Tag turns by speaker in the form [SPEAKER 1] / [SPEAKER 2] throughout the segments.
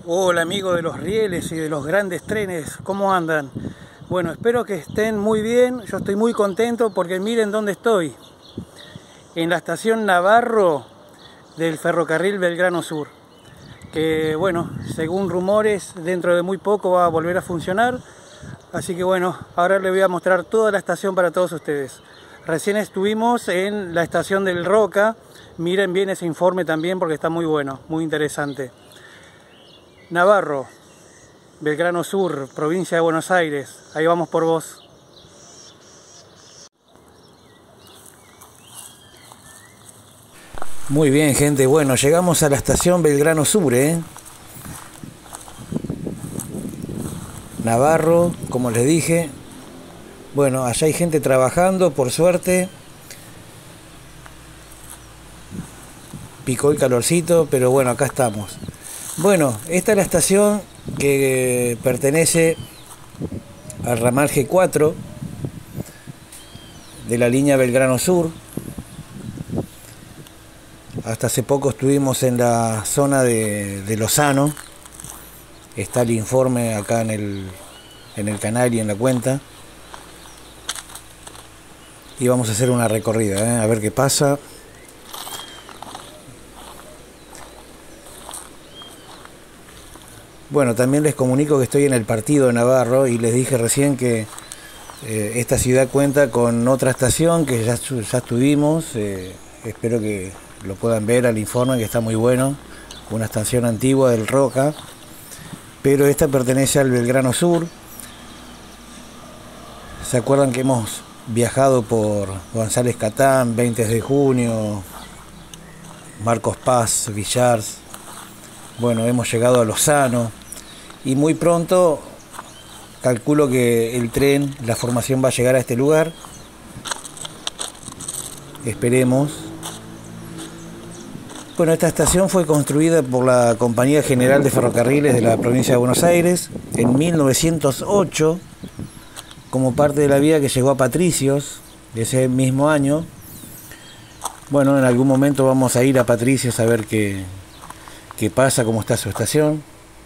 [SPEAKER 1] Hola amigos de los rieles y de los grandes trenes, ¿cómo andan? Bueno, espero que estén muy bien, yo estoy muy contento porque miren dónde estoy. En la estación Navarro del ferrocarril Belgrano Sur. Que bueno, según rumores, dentro de muy poco va a volver a funcionar. Así que bueno, ahora les voy a mostrar toda la estación para todos ustedes. Recién estuvimos en la estación del Roca. Miren bien ese informe también porque está muy bueno, muy interesante. Navarro, Belgrano Sur, provincia de Buenos Aires. Ahí vamos por vos. Muy bien, gente. Bueno, llegamos a la estación Belgrano Sur, Navarro, como les dije. Bueno, allá hay gente trabajando, por suerte. Picó el calorcito, pero bueno, acá estamos. Bueno, esta es la estación que pertenece al ramal G4 de la línea Belgrano Sur. Hasta hace poco estuvimos en la zona de Lozano. Está el informe acá en el canal y en la cuenta. Y vamos a hacer una recorrida, a ver qué pasa. Bueno, también les comunico que estoy en el partido de Navarro y les dije recién que esta ciudad cuenta con otra estación que ya estuvimos. Espero que lo puedan ver al informe, que está muy bueno. Una estación antigua del Roca, pero esta pertenece al Belgrano Sur. ¿Se acuerdan que hemos viajado por González Catán, 20 de junio, Marcos Paz, Villars? Bueno, hemos llegado a Lozano y muy pronto calculo que el tren, la formación va a llegar a este lugar. Esperemos. Bueno, esta estación fue construida por la Compañía General de Ferrocarriles de la provincia de Buenos Aires en 1908 como parte de la vía que llegó a Patricios ese mismo año. Bueno, en algún momento vamos a ir a Patricios a ver qué pasa, cómo está su estación.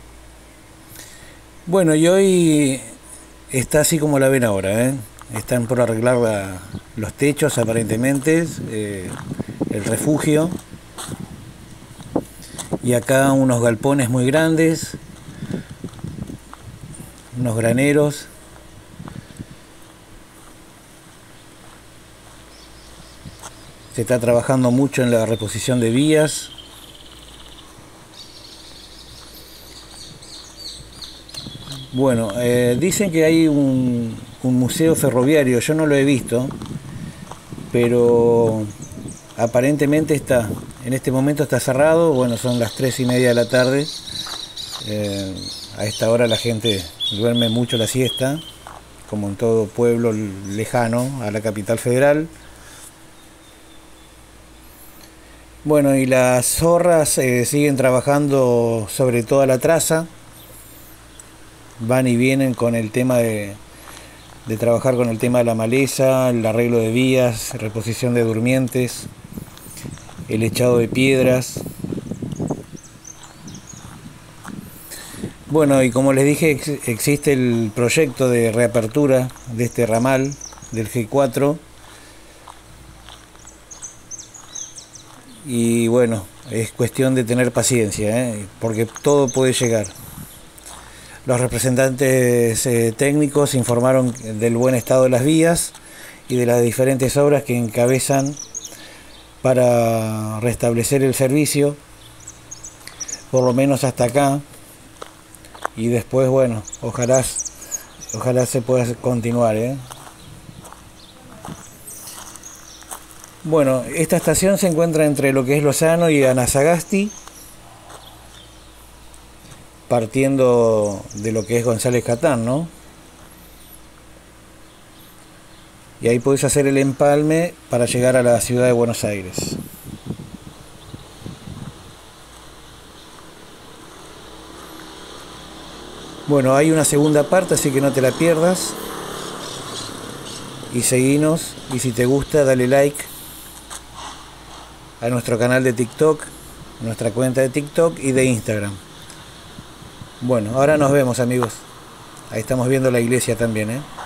[SPEAKER 1] Bueno, y hoy está así como la ven ahora, Están por arreglar los techos aparentemente, el refugio. Y acá unos galpones muy grandes, unos graneros. Se está trabajando mucho en la reposición de vías. Bueno, dicen que hay un museo ferroviario, yo no lo he visto, pero aparentemente en este momento está cerrado. Bueno, son las 3:30 de la tarde. A esta hora la gente duerme mucho la siesta, como en todo pueblo lejano a la capital federal. Bueno, y las zorras siguen trabajando sobre toda la traza. Van y vienen con el tema de trabajar con el tema de la maleza, el arreglo de vías, reposición de durmientes, el echado de piedras. Bueno, y como les dije, existe el proyecto de reapertura de este ramal del G4. Y bueno, es cuestión de tener paciencia, porque todo puede llegar. Los representantes técnicos informaron del buen estado de las vías y de las diferentes obras que encabezan para restablecer el servicio, por lo menos hasta acá. Y después, bueno, ojalá se pueda continuar, Bueno, esta estación se encuentra entre lo que es Lozano y Anasagasti, partiendo de lo que es González Catán, ¿no? Y ahí podés hacer el empalme para llegar a la ciudad de Buenos Aires. Bueno, hay una segunda parte, así que no te la pierdas. Y seguinos, y si te gusta, dale like a nuestro canal de TikTok, nuestra cuenta de TikTok y de Instagram. Bueno, ahora nos vemos, amigos. Ahí estamos viendo la iglesia también, ¿eh?